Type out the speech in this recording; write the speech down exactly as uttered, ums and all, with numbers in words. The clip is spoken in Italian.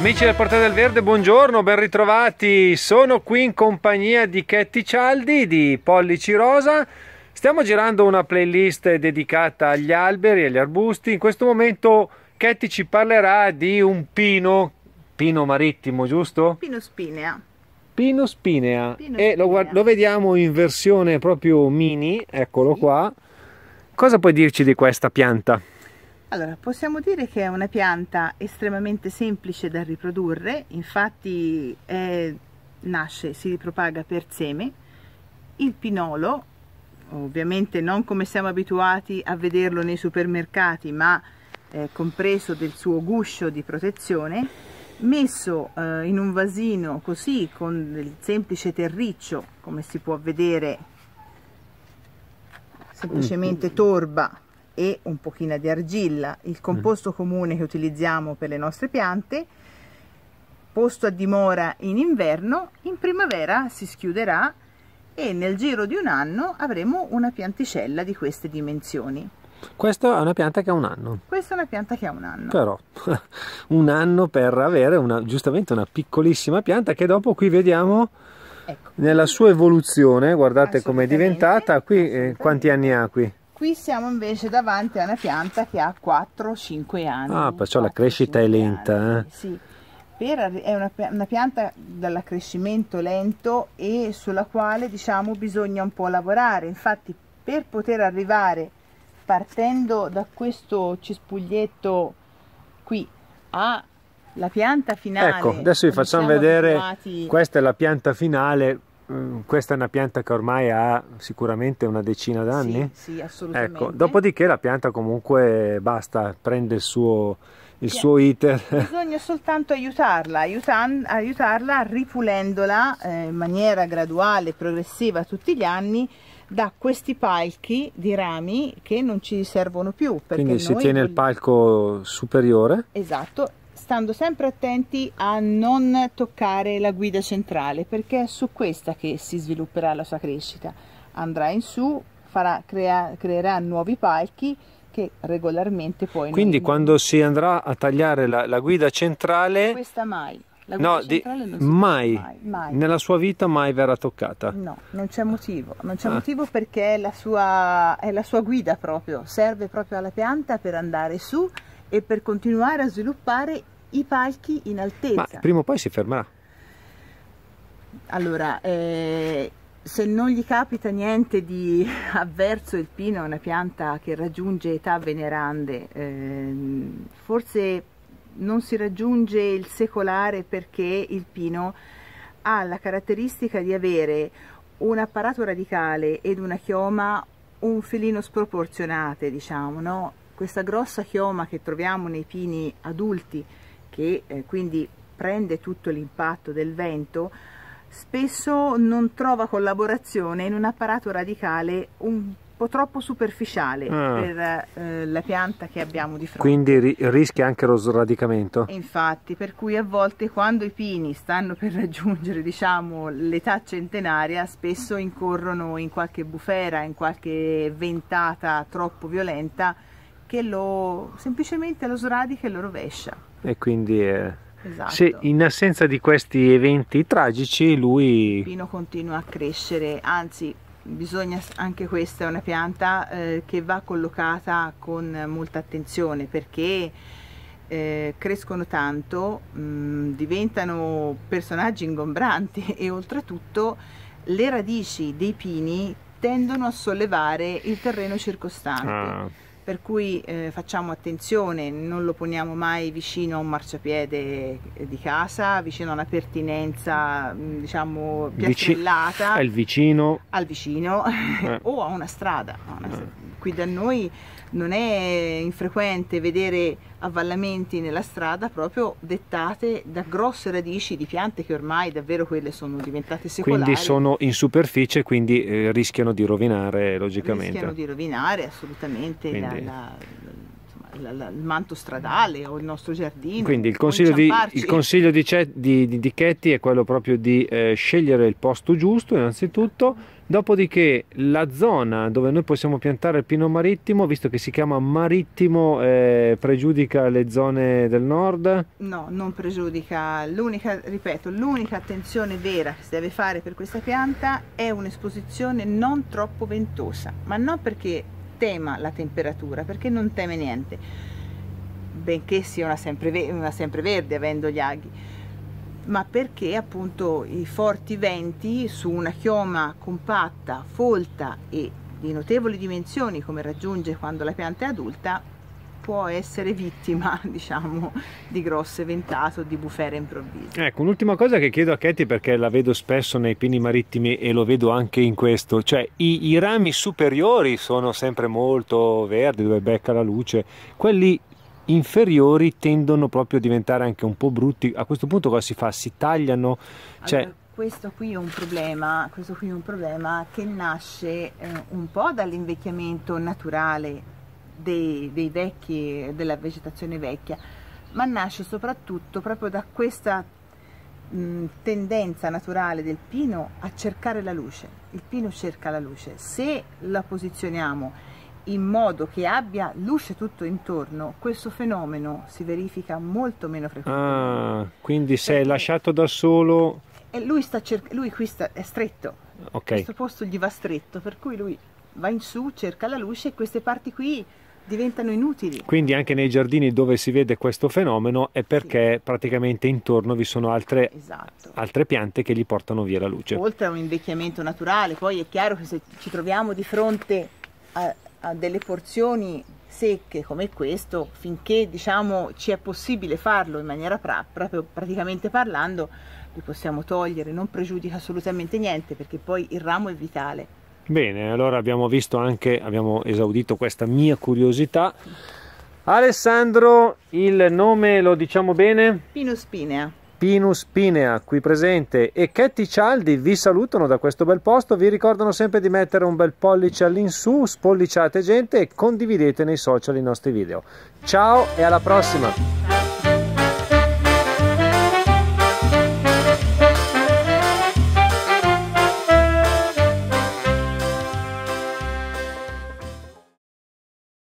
Amici del Portale del Verde, buongiorno, ben ritrovati. Sono qui in compagnia di Ketty Cialdi di Pollici Rosa. Stiamo girando una playlist dedicata agli alberi e agli arbusti. In questo momento Ketty ci parlerà di un pino, pino marittimo, giusto? Pino spinea. Pino spinea. Pino E lo, spinea. lo vediamo in versione proprio mini, eccolo Sì. qua. Cosa puoi dirci di questa pianta? Allora, possiamo dire che è una pianta estremamente semplice da riprodurre, infatti è, nasce, si ripropaga per seme. Il pinolo, ovviamente non come siamo abituati a vederlo nei supermercati, ma eh, compreso del suo guscio di protezione, messo eh, in un vasino così con del semplice terriccio, come si può vedere, semplicemente torba e un pochino di argilla, il composto comune che utilizziamo per le nostre piante, posto a dimora in inverno, in primavera si schiuderà e nel giro di un anno avremo una pianticella di queste dimensioni. Questa è una pianta che ha un anno. Questa è una pianta che ha un anno. Però un anno per avere una, giustamente una piccolissima pianta che dopo qui vediamo, ecco, nella sua evoluzione, guardate com'è diventata. Qui eh, quanti anni ha qui? Qui siamo invece davanti a una pianta che ha quattro cinque anni. Ah, perciò la crescita è lenta. Eh? Sì, per, è una, una pianta dall'accrescimento lento e sulla quale diciamo bisogna un po' lavorare. Infatti per poter arrivare partendo da questo cespuglietto qui a la pianta finale. Ecco, adesso vi facciamo vedere, abituati... questa è la pianta finale. Questa è una pianta che ormai ha sicuramente una decina d'anni. Sì, sì, assolutamente. Ecco, dopodiché la pianta comunque basta, prende il suo, il sì. suo iter. Bisogna soltanto aiutarla, aiutan aiutarla ripulendola eh, in maniera graduale, progressiva tutti gli anni, da questi palchi di rami che non ci servono più. Quindi si tiene il palco superiore. Esatto. Stando sempre attenti a non toccare la guida centrale, perché è su questa che si svilupperà la sua crescita. Andrà in su, farà, crea, creerà nuovi palchi che regolarmente poi... Quindi non... quando si andrà a tagliare la, la guida centrale... Questa mai. La guida no, centrale di, non si mai, mai, mai. Nella sua vita mai verrà toccata? No, non c'è motivo. Non c'è ah. motivo perché è la, sua, è la sua guida proprio. Serve proprio alla pianta per andare su e per continuare a sviluppare i palchi in altezza. Ma prima o poi si fermerà. Allora, eh, se non gli capita niente di avverso, il pino è una pianta che raggiunge età venerande, eh, forse non si raggiunge il secolare perché il pino ha la caratteristica di avere un apparato radicale ed una chioma un filino sproporzionate, diciamo, no? Questa grossa chioma che troviamo nei pini adulti, che eh, quindi prende tutto l'impatto del vento, spesso non trova collaborazione in un apparato radicale un po' troppo superficiale ah. per eh, la pianta che abbiamo di fronte. Quindi ri rischia anche lo sradicamento? Infatti, per cui a volte quando i pini stanno per raggiungere, diciamo, l'età centenaria, spesso incorrono in qualche bufera, in qualche ventata troppo violenta che lo semplicemente lo sradica e lo rovescia. E quindi eh, esatto. Se in assenza di questi eventi tragici lui... il pino continua a crescere, anzi bisogna, anche questa è una pianta eh, che va collocata con molta attenzione perché eh, crescono tanto, mh, diventano personaggi ingombranti e oltretutto le radici dei pini tendono a sollevare il terreno circostante. Ah. Per cui eh, facciamo attenzione, non lo poniamo mai vicino a un marciapiede di casa, vicino a una pertinenza, diciamo, piastrellata. Al vicino. Al vicino eh. o a una strada. Una strada. Eh. Qui da noi non è infrequente vedere avvallamenti nella strada proprio dettate da grosse radici di piante che ormai davvero quelle sono diventate secolari. Quindi sono in superficie, quindi eh, rischiano di rovinare logicamente. Rischiano di rovinare assolutamente quindi... la, la, insomma, la, la, il manto stradale o il nostro giardino. Quindi il consiglio di, il consiglio di, di, di, di Ketty è quello proprio di eh, scegliere il posto giusto innanzitutto, dopodiché la zona dove noi possiamo piantare il pino marittimo, visto che si chiama marittimo, eh, pregiudica le zone del nord? No, non pregiudica. L'unica, ripeto, l'unica attenzione vera che si deve fare per questa pianta è un'esposizione non troppo ventosa, ma non perché tema la temperatura, perché non teme niente, benché sia una, sempreverde, una sempreverde avendo gli aghi, ma perché appunto i forti venti su una chioma compatta, folta e di notevoli dimensioni come raggiunge quando la pianta è adulta, può essere vittima, diciamo, di grosse ventate o di bufere improvvise. Ecco, un'ultima cosa che chiedo a Ketty, perché la vedo spesso nei pini marittimi e lo vedo anche in questo, cioè i, i rami superiori sono sempre molto verdi, dove becca la luce, quelli inferiori tendono proprio a diventare anche un po' brutti. A questo punto cosa si fa? Si tagliano? Cioè... Allora, questo qui è un problema, questo qui è un problema che nasce eh, un po' dall'invecchiamento naturale Dei, dei vecchi, della vegetazione vecchia, ma nasce soprattutto proprio da questa mh, tendenza naturale del pino a cercare la luce. Il pino cerca la luce, se la posizioniamo in modo che abbia luce tutto intorno, questo fenomeno si verifica molto meno frequentemente. Ah, quindi se è lasciato da solo... E lui, sta lui qui sta, è stretto, okay. Questo posto gli va stretto, per cui lui va in su, cerca la luce e queste parti qui diventano inutili. Quindi anche nei giardini dove si vede questo fenomeno è perché sì. praticamente intorno vi sono altre, esatto. altre piante che gli portano via la luce. Oltre a un invecchiamento naturale, poi è chiaro che se ci troviamo di fronte a, a delle porzioni secche come questo, finché diciamo ci è possibile farlo in maniera pra proprio praticamente parlando, li possiamo togliere, non pregiudica assolutamente niente, perché poi il ramo è vitale. Bene, allora abbiamo visto anche, abbiamo esaudito questa mia curiosità. Alessandro, il nome lo diciamo bene? Pinus pinea. Pinus pinea, qui presente, e Ketty Cialdi vi salutano da questo bel posto, vi ricordano sempre di mettere un bel pollice all'insù, spolliciate gente e condividete nei social i nostri video. Ciao e alla prossima!